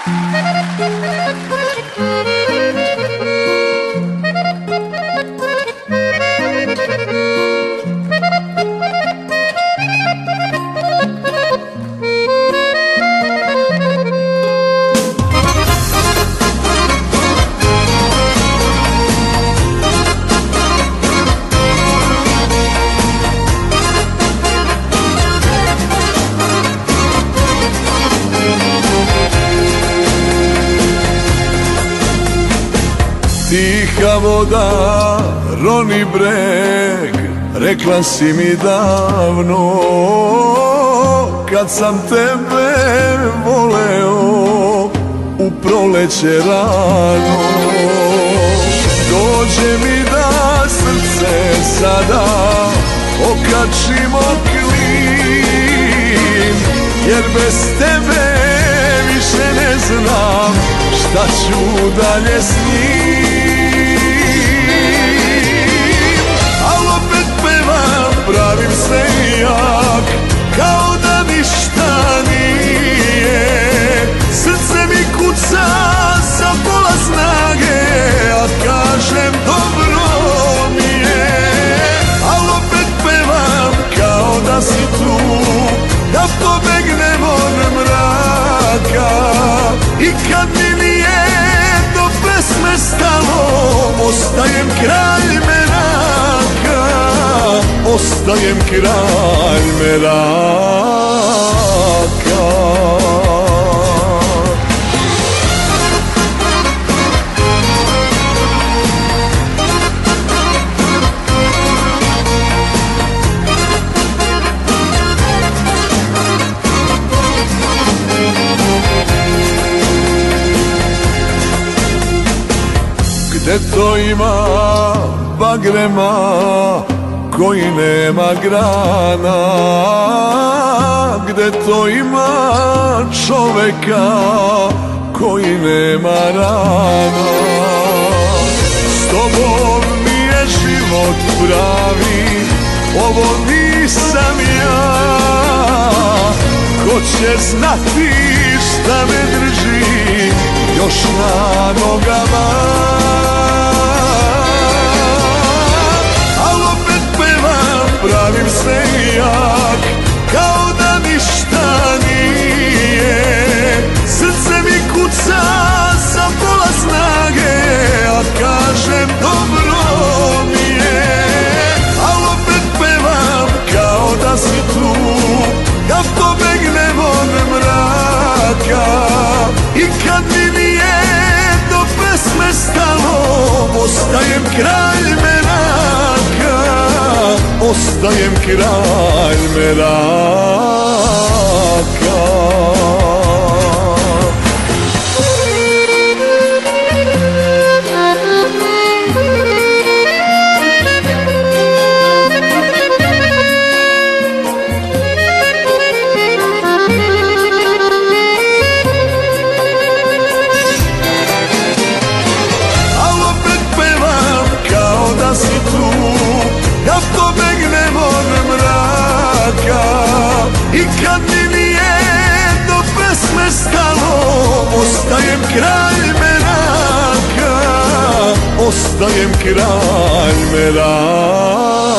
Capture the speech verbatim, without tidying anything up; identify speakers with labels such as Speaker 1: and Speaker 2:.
Speaker 1: Tiha voda, roni breg, rekla si mi davno, kad sam tebe voleo u proleće rano. Dođe mi da srce sada okačimo klin, jer bez tebe više ne znam šta ću dalje s njim. Al opet pevam, pravim se jak, kao da ništa nije. Srce mi kuca sa pola snage, a kažem dobro mi je. Al opet pevam, kao da si tu, da pobegnem od mraka. I kad mi nije do pesme stalo, ostajem kralj meraka, ostajem kralj meraka. Gde to ima bagrema koji nema grana, gde to ima čoveka koji nema rana. S tobom mi je život pravi, ovo nisam ja. Ko će znati šta me drži još na nogama. Al opet pevam, pravim se jak, kao da ništa nije. Srce mi kuca sa pola snage, a kažem dobro mi je. Al opet pevam, kao da si tu, da pobegnem od mraka. I kad mi nije do pesme stalo, ostajem kralj meraka, ostajem kralj meraka. I kad mi nije do pesme stalo, ostajem kralj meraka, ostajem kralj meraka.